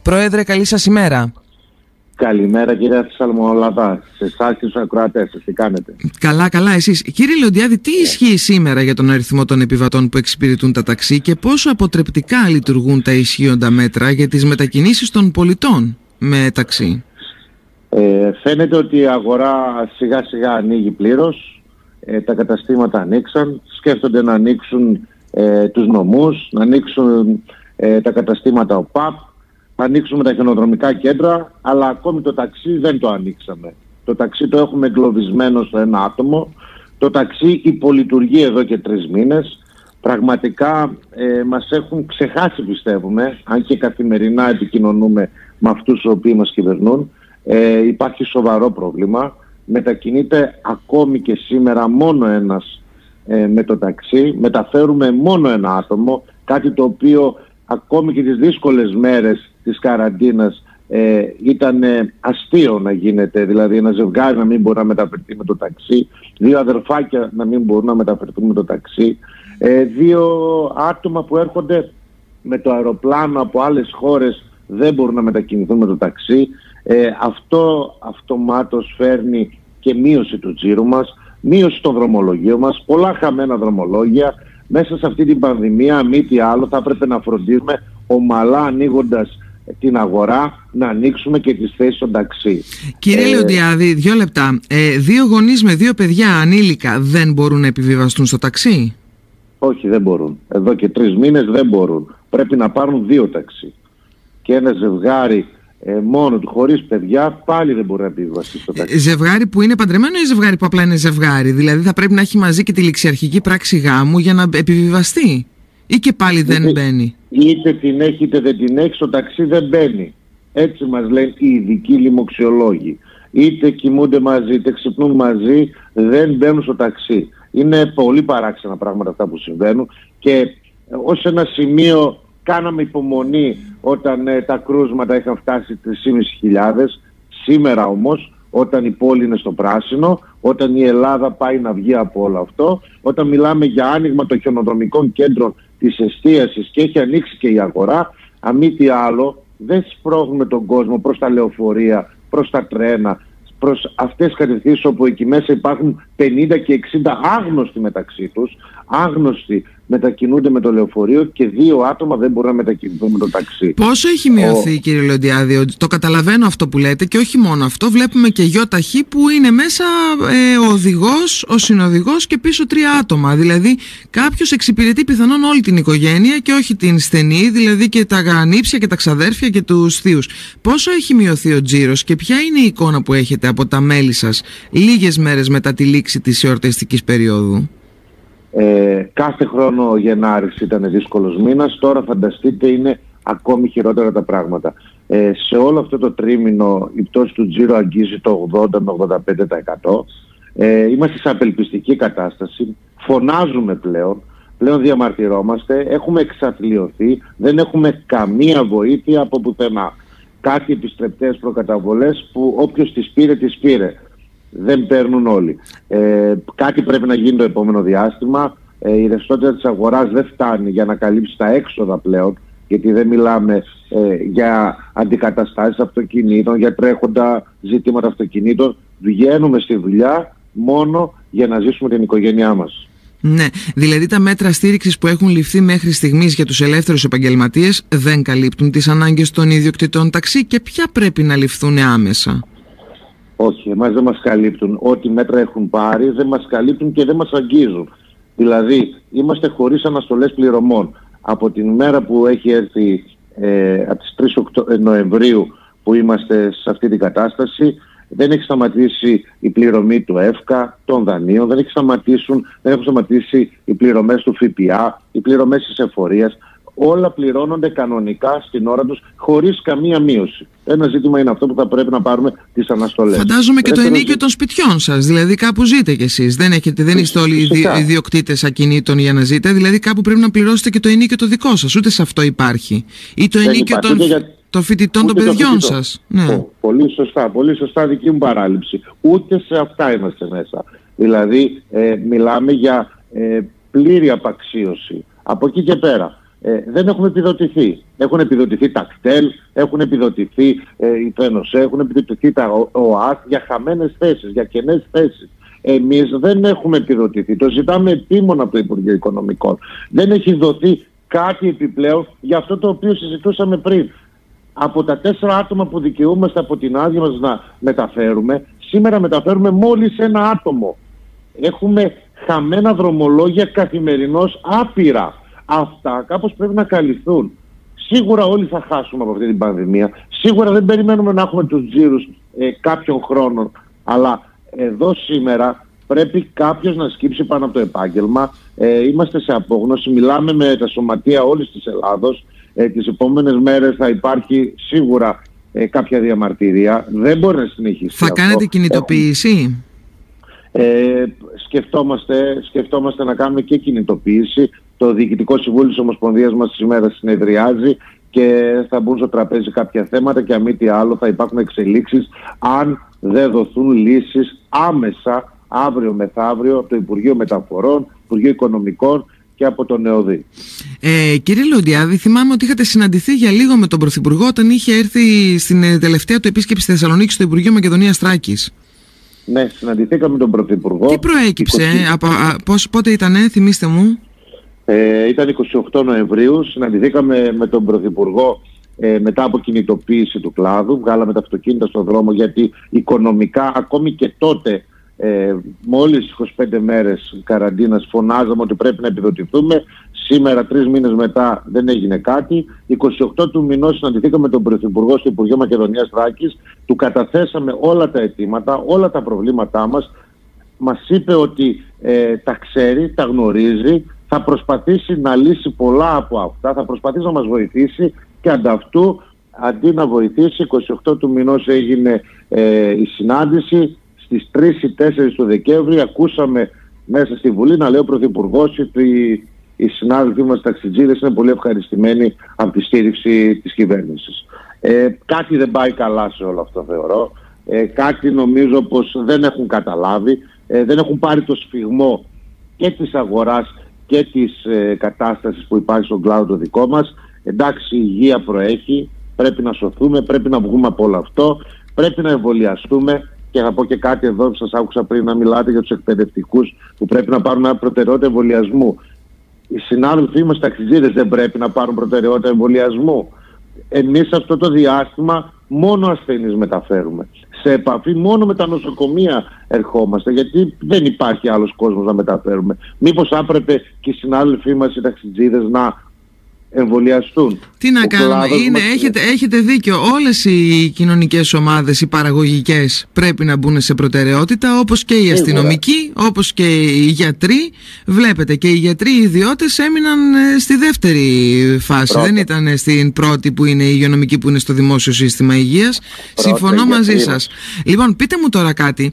Πρόεδρε, καλή σας ημέρα. Καλημέρα κυρία Θεσσαλονολαδά, σε εσάς και στους ακροατές σας, τι κάνετε? Καλά, καλά, εσείς. Κύριε Λεοντιάδη, τι ισχύει σήμερα για τον αριθμό των επιβατών που εξυπηρετούν τα ταξί και πόσο αποτρεπτικά λειτουργούν τα ισχύοντα μέτρα για τις μετακινήσεις των πολιτών με ταξί? Φαίνεται ότι η αγορά σιγά σιγά ανοίγει πλήρως, τα καταστήματα ανοίξαν, σκέφτονται να ανοίξουν τους νομούς, να ανοίξουν τα καταστήματα ΟΠΑΠ, να ανοίξουμε τα χιονοδρομικά κέντρα, αλλά ακόμη το ταξί δεν το ανοίξαμε. Το ταξί το έχουμε εγκλωβισμένο στο ένα άτομο. Το ταξί υπολειτουργεί εδώ και 3 μήνες. Πραγματικά μας έχουν ξεχάσει, πιστεύουμε, αν και καθημερινά επικοινωνούμε με αυτούς οι οποίοι μας κυβερνούν. Υπάρχει σοβαρό πρόβλημα. Μετακινείται ακόμη και σήμερα μόνο ένας με το ταξί. Μεταφέρουμε μόνο ένα άτομο, κάτι το οποίο ακόμη και τις δύσκολες μέρες της καραντίνας ήταν αστείο να γίνεται. Δηλαδή ένα ζευγάρι να μην μπορεί να μεταφερθεί με το ταξί, 2 αδερφάκια να μην μπορούν να μεταφερθούν με το ταξί, 2 άτομα που έρχονται με το αεροπλάνο από άλλες χώρες δεν μπορούν να μετακινηθούν με το ταξί. Αυτό αυτομάτως φέρνει και μείωση του τζίρου μας, μείωση των δρομολογίων μας, πολλά χαμένα δρομολόγια. Μέσα σε αυτή την πανδημία, μη τι άλλο, θα έπρεπε να φροντίσουμε ομαλά, ανοίγοντας την αγορά, να ανοίξουμε και τις θέσεις των ταξί. Κύριε Λεοντιάδη, 2 λεπτά. 2 γονείς με 2 παιδιά ανήλικα δεν μπορούν να επιβιβαστούν στο ταξί? Όχι, δεν μπορούν. Εδώ και 3 μήνες δεν μπορούν. Πρέπει να πάρουν 2 ταξί. Και ένα ζευγάρι μόνο του, χωρίς παιδιά, πάλι δεν μπορεί να επιβιβαστεί στο ταξί. Ζευγάρι που είναι παντρεμένο ή ζευγάρι που απλά είναι ζευγάρι? Δηλαδή θα πρέπει να έχει μαζί και τη ληξιαρχική πράξη γάμου για να επιβιβαστεί? Ή και πάλι δεν μπαίνει? Είτε την έχει είτε δεν την έχει, στο ταξί δεν μπαίνει. Έτσι μας λένε οι ειδικοί λοιμοξιολόγοι. Είτε κοιμούνται μαζί είτε ξυπνούν μαζί, δεν μπαίνουν στο ταξί. Είναι πολύ παράξενα πράγματα αυτά που συμβαίνουν και ως ένα σημείο κάναμε υπομονή όταν τα κρούσματα είχαν φτάσει 3.500. Σήμερα όμως, όταν η πόλη είναι στο πράσινο, όταν η Ελλάδα πάει να βγει από όλο αυτό, όταν μιλάμε για άνοιγμα των χιονοδρομικών κέντρων, της εστίασης και έχει ανοίξει και η αγορά, αν μη τι άλλο, δεν σπρώχνουμε τον κόσμο προς τα λεωφορεία, προς τα τρένα, προς αυτές τις κατευθύνσεις όπου εκεί μέσα υπάρχουν 50 και 60 άγνωστοι μεταξύ τους, άγνωστοι μετακινούνται με το λεωφορείο και 2 άτομα δεν μπορούν να μετακινηθούν με το ταξί. Πόσο έχει μειωθεί, κύριε Λεοντιάδη? Το καταλαβαίνω αυτό που λέτε και όχι μόνο αυτό. Βλέπουμε και ΙΧ που είναι μέσα ο οδηγός, ο συνοδηγός και πίσω 3 άτομα. Δηλαδή κάποιος εξυπηρετεί πιθανόν όλη την οικογένεια και όχι την στενή, δηλαδή και τα γανίψια και τα ξαδέρφια και τους θείους. Πόσο έχει μειωθεί ο τζίρος και ποια είναι η εικόνα που έχετε από τα μέλη σας λίγες μέρες μετά τη λήξη της εορταστικής περίοδου? Κάθε χρόνο ο Γενάρης ήταν δύσκολος μήνας, τώρα φανταστείτε είναι ακόμη χειρότερα τα πράγματα. Σε όλο αυτό το τρίμηνο η πτώση του τζίρου αγγίζει το 80 με 85%. Είμαστε σε απελπιστική κατάσταση, φωνάζουμε πλέον διαμαρτυρόμαστε, έχουμε εξαθλιωθεί, δεν έχουμε καμία βοήθεια από πουθενά. Κάτι επιστρεπτές προκαταβολές που όποιος τις πήρε. Δεν παίρνουν όλοι. Κάτι πρέπει να γίνει το επόμενο διάστημα. Η ρευστότητα της αγοράς δεν φτάνει για να καλύψει τα έξοδα πλέον, γιατί δεν μιλάμε για αντικαταστάσεις αυτοκινήτων, για τρέχοντα ζητήματα αυτοκινήτων. Βγαίνουμε στη δουλειά μόνο για να ζήσουμε την οικογένειά μας. Ναι, δηλαδή τα μέτρα στήριξης που έχουν ληφθεί μέχρι στιγμής για τους ελεύθερους επαγγελματίες δεν καλύπτουν τις ανάγκες των ιδιοκτητών ταξί και ποια πρέπει να ληφθούν άμεσα? Όχι, εμάς δεν μας καλύπτουν. Ό,τι μέτρα έχουν πάρει δεν μας καλύπτουν και δεν μας αγγίζουν. Δηλαδή, είμαστε χωρίς αναστολές πληρωμών. Από την μέρα που έχει έρθει, από τις 3 Νοεμβρίου που είμαστε σε αυτή την κατάσταση, δεν έχει σταματήσει η πληρωμή του ΕΦΚΑ, των δανείων, δεν έχουν σταματήσει οι πληρωμές του ΦΠΑ, οι πληρωμές της εφορίας. Όλα πληρώνονται κανονικά στην ώρα τους, χωρίς καμία μείωση. Ένα ζήτημα είναι αυτό που θα πρέπει να πάρουμε τις αναστολές. Φαντάζομαι και το ενίκιο των σπιτιών σας, δηλαδή κάπου ζείτε κι εσείς. Δεν είστε όλοι ιδιοκτήτες ακινήτων για να ζείτε, δηλαδή κάπου πρέπει να πληρώσετε και το ενίκιο το δικό σας. Ούτε σε αυτό υπάρχει. Ή το ενίκιο των φοιτητών των παιδιών σας. Ναι. Πολύ σωστά δική μου παράληψη. Ούτε σε αυτά είμαστε μέσα. Δηλαδή μιλάμε για πλήρη απαξίωση. Από εκεί και πέρα. Δεν έχουμε επιδοτηθεί. Έχουν επιδοτηθεί τα κτέλ, έχουν επιδοτηθεί οι ΦΕΝΟΣΕ, έχουν επιδοτηθεί τα ΟΑΣ για χαμένες θέσεις, για κενές θέσεις. Εμείς δεν έχουμε επιδοτηθεί. Το ζητάμε επίμονα από το Υπουργείο Οικονομικών. Δεν έχει δοθεί κάτι επιπλέον για αυτό το οποίο συζητούσαμε πριν. Από τα 4 άτομα που δικαιούμαστε από την άδεια μας να μεταφέρουμε, σήμερα μεταφέρουμε μόλις 1 άτομο. Έχουμε χαμένα δρομολόγια καθημερινώς άπειρα. Αυτά κάπως πρέπει να καλυφθούν. Σίγουρα όλοι θα χάσουμε από αυτή την πανδημία. Σίγουρα δεν περιμένουμε να έχουμε τους τζίρους κάποιων χρόνων. Αλλά εδώ σήμερα πρέπει κάποιος να σκύψει πάνω από το επάγγελμα. Είμαστε σε απόγνωση. Μιλάμε με τα σωματεία όλης της Ελλάδος. Τις επόμενες μέρες θα υπάρχει σίγουρα κάποια διαμαρτυρία. Δεν μπορεί να συνεχίσει. Θα κάνετε κινητοποίηση? Σκεφτόμαστε να κάνουμε και κινητοποίηση. Το Διοικητικό Συμβούλιο της Ομοσπονδίας μας σήμερα συνεδριάζει και θα μπουν στο τραπέζι κάποια θέματα και αν μη τι άλλο θα υπάρχουν εξελίξεις αν δεν δοθούν λύσεις άμεσα αύριο μεθαύριο από το Υπουργείο Μεταφορών, Υπουργείο Οικονομικών και από τον ΕΟΔΗ. Κύριε Λεοντιάδη, θυμάμαι ότι είχατε συναντηθεί για λίγο με τον Πρωθυπουργό όταν είχε έρθει στην τελευταία του επίσκεψη στη Θεσσαλονίκη στο Υπουργείο Μακεδονίας Θράκης. Ναι, συναντηθήκαμε με τον Πρωθυπουργό. Τι προέκυψε, πότε ήτανε, θυμίστε μου? Ήταν 28 Νοεμβρίου, συναντηθήκαμε με τον Πρωθυπουργό μετά από κινητοποίηση του κλάδου. Βγάλαμε τα αυτοκίνητα στον δρόμο γιατί οικονομικά ακόμη και τότε μόλις 25 μέρες καραντίνας φωνάζαμε ότι πρέπει να επιδοτηθούμε. Σήμερα 3 μήνες μετά δεν έγινε κάτι. 28 του μηνός συναντηθήκαμε με τον Πρωθυπουργό στο Υπουργείο Μακεδονίας Θράκης. Του καταθέσαμε όλα τα αιτήματα, όλα τα προβλήματά μας. Μας είπε ότι τα ξέρει, τα γνωρίζει. Θα προσπαθήσει να λύσει πολλά από αυτά. Θα προσπαθήσει να μας βοηθήσει και ανταυτού αντί να βοηθήσει 28 του μηνός έγινε η συνάντηση. Στις 3 ή 4 του Δεκέμβρη ακούσαμε μέσα στη Βουλή να λέει ο Πρωθυπουργός ότι οι συνάδελφοί μας ταξιτζίδες είναι πολύ ευχαριστημένοι από τη στήριξη της κυβέρνησης. Κάτι δεν πάει καλά σε όλο αυτό θεωρώ. Κάτι νομίζω πως δεν έχουν καταλάβει. Δεν έχουν πάρει το σφιγμό και της αγοράς και της κατάστασης που υπάρχει στον κλάδο το δικό μας. Εντάξει, η υγεία προέχει, πρέπει να σωθούμε, πρέπει να βγούμε από όλο αυτό, πρέπει να εμβολιαστούμε. Και θα πω και κάτι εδώ που σας άκουσα πριν να μιλάτε για τους εκπαιδευτικούς που πρέπει να πάρουν μια προτεραιότητα εμβολιασμού. Οι συνάδελφοί μας ταξιτζίδες δεν πρέπει να πάρουν προτεραιότητα εμβολιασμού. Εμείς αυτό το διάστημα μόνο ασθενείς μεταφέρουμε. Σε επαφή μόνο με τα νοσοκομεία ερχόμαστε γιατί δεν υπάρχει άλλος κόσμος να μεταφέρουμε. Μήπως άπρεπε και οι συνάδελφοί μας οι ταξιτζίδες να εμβολιαστούν? Τι να κάνουμε, έχετε δίκιο. Όλες οι κοινωνικές ομάδες, οι παραγωγικές πρέπει να μπουν σε προτεραιότητα, όπως και οι αστυνομικοί, όπως και οι γιατροί. Βλέπετε και οι γιατροί, οι ιδιώτες έμειναν στη δεύτερη φάση. Δεν ήταν στην πρώτη που είναι η υγειονομική που είναι στο δημόσιο σύστημα υγείας. Συμφωνώ μαζί σας. Λοιπόν, πείτε μου τώρα κάτι.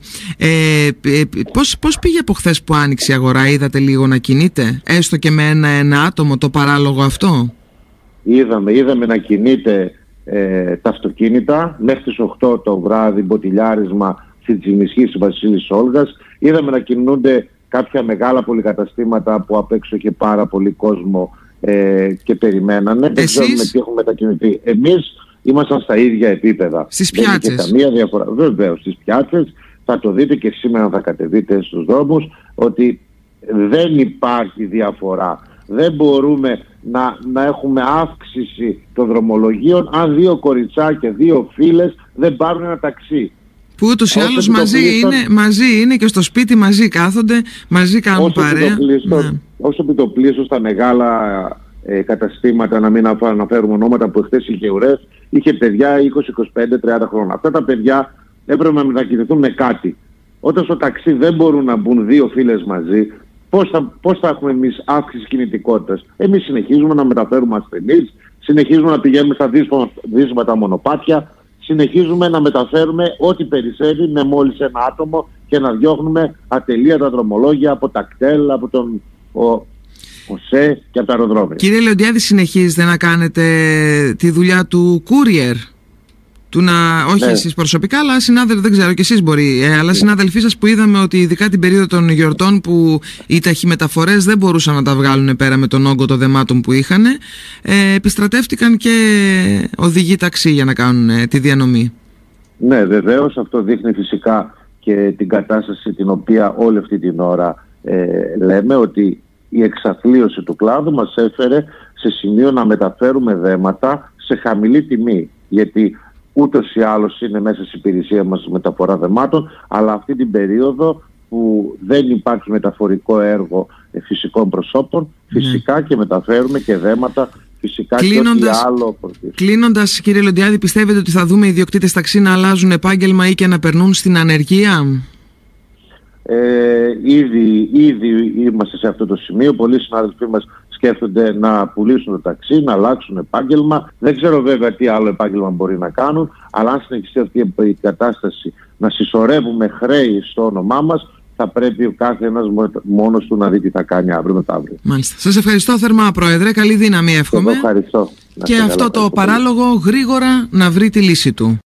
Πώς πήγε από χθες που άνοιξε η αγορά? Είδατε λίγο να κινείται, έστω και με ένα άτομο, το παράλογο αυτό? Είδαμε να κινείται τα αυτοκίνητα μέχρι τις 8 το βράδυ, μποτιλιάρισμα στη Τσιμισχή Βασίλης Όλγας. Είδαμε να κινούνται κάποια μεγάλα πολυκαταστήματα που απ' έξω είχε πάρα πολύ κόσμο και περιμένανε. Δεν ξέρουμε τι έχουν μετακινηθεί. Εμείς ήμασταν στα ίδια επίπεδα. Στις πιάτσες. Δεν είχε καμία διαφορά. Βεβαίως, στις πιάτσες. Θα το δείτε και σήμερα θα κατεβείτε στους δρόμους ότι δεν υπάρχει διαφορά. Δεν μπορούμε να έχουμε αύξηση των δρομολογίων αν 2 κοριτσάκια, 2 φίλες δεν πάρουν ένα ταξί. Που ούτως ή άλλως μαζί είναι και στο σπίτι μαζί κάθονται, μαζί κάνουν παρέα. Όσο επιτοπλίστων στα μεγάλα καταστήματα, να μην αναφέρουμε ονόματα, που χθες είχε ουρές, είχε παιδιά 20, 25, 30 χρόνια. Αυτά τα παιδιά έπρεπε να μετακινηθούν με κάτι. Όταν στο ταξί δεν μπορούν να μπουν 2 φίλες μαζί, πώς θα έχουμε εμείς αύξηση κινητικότητας? Εμείς συνεχίζουμε να μεταφέρουμε ασθενείς, συνεχίζουμε να πηγαίνουμε στα δύσματα μονοπάτια, συνεχίζουμε να μεταφέρουμε ό,τι περισσεύει με μόλις 1 άτομο και να διώχνουμε ατελείωτα δρομολόγια από τα κτέλ, από τον ΟΣΕ και από τα αεροδρόμια. Κύριε Λεοντιάδη, συνεχίζετε να κάνετε τη δουλειά του courier, Όχι εσείς προσωπικά, αλλά συνάδελφοι, δεν ξέρω, και εσείς μπορεί, αλλά συνάδελφοί σας που είδαμε ότι ειδικά την περίοδο των γιορτών που οι ταχυμεταφορές δεν μπορούσαν να τα βγάλουν πέρα με τον όγκο των δεμάτων που είχαν, επιστρατεύτηκαν και οδηγοί ταξί για να κάνουν τη διανομή. Ναι, βεβαίως, αυτό δείχνει φυσικά και την κατάσταση την οποία όλη αυτή την ώρα λέμε, ότι η εξαθλίωση του κλάδου μας έφερε σε σημείο να μεταφέρουμε δέματα σε χαμηλή τιμή, γιατί ούτως ή άλλως είναι μέσα στην υπηρεσία μας μεταφορά δεμάτων, αλλά αυτή την περίοδο που δεν υπάρχει μεταφορικό έργο φυσικών προσώπων, φυσικά και μεταφέρουμε και δέματα, φυσικά και ό,τι άλλο. Κλείνοντας, κύριε Λοντιάδη, πιστεύετε ότι θα δούμε οι ιδιοκτήτες ταξί να αλλάζουν επάγγελμα ή και να περνούν στην ανεργία? Ήδη είμαστε σε αυτό το σημείο. Πολλοί συνάδελφοί μας σκέφτονται να πουλήσουν το ταξί, να αλλάξουν επάγγελμα. Δεν ξέρω βέβαια τι άλλο επάγγελμα μπορεί να κάνουν, αλλά αν συνεχιστεί αυτή η κατάσταση να συσσωρεύουμε χρέη στο όνομά μας, θα πρέπει ο κάθε ένας μόνος του να δει τι θα κάνει αύριο μεθαύριο. Μάλιστα. Σας ευχαριστώ θερμά, Πρόεδρε. Καλή δύναμη εύχομαι. Ευχαριστώ. Και αυτό το παράλογο γρήγορα να βρει τη λύση του.